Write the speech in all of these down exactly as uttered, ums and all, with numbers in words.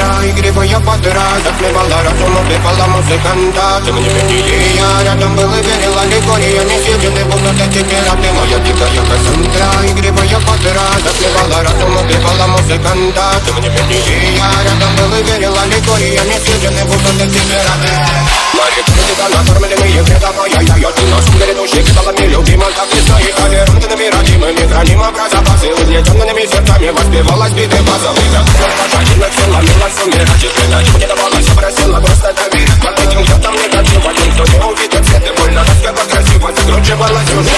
патера, игривая патера. Затмевала разум, убивала музыканта. Тем не менее я рядом был и верила ликория. Не съедены будут эти пираты. Моя дикая Кассандра, игривая патера. Затмевала разум, убивала музыканта. Тем не менее я рядом был и верила ликория. Не съедены будут эти пираты. Марик, тебя накормленные предавая. Я ты на сумме души кидала нелюбимых. Так и своих толерантными родимыми. Храним образа базы, угнетенными сердцами. Воспевалась биты базовых. Пожадилась, ломилась, умирать. И иначе мне давалось, просила просто доверить. Под этим где-то мне готов один, кто не увидит свет. И больно распева красиво закручивалась уже.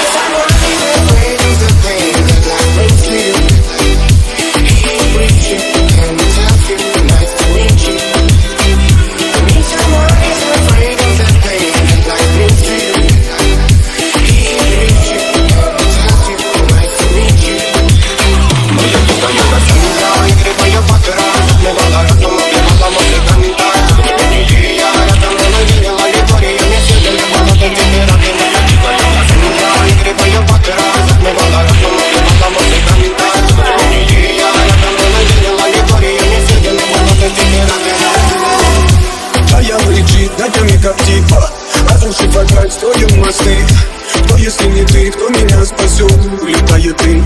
Разрушить вокруг строим мосты. Кто если не ты, кто меня спасет? Улетает дым,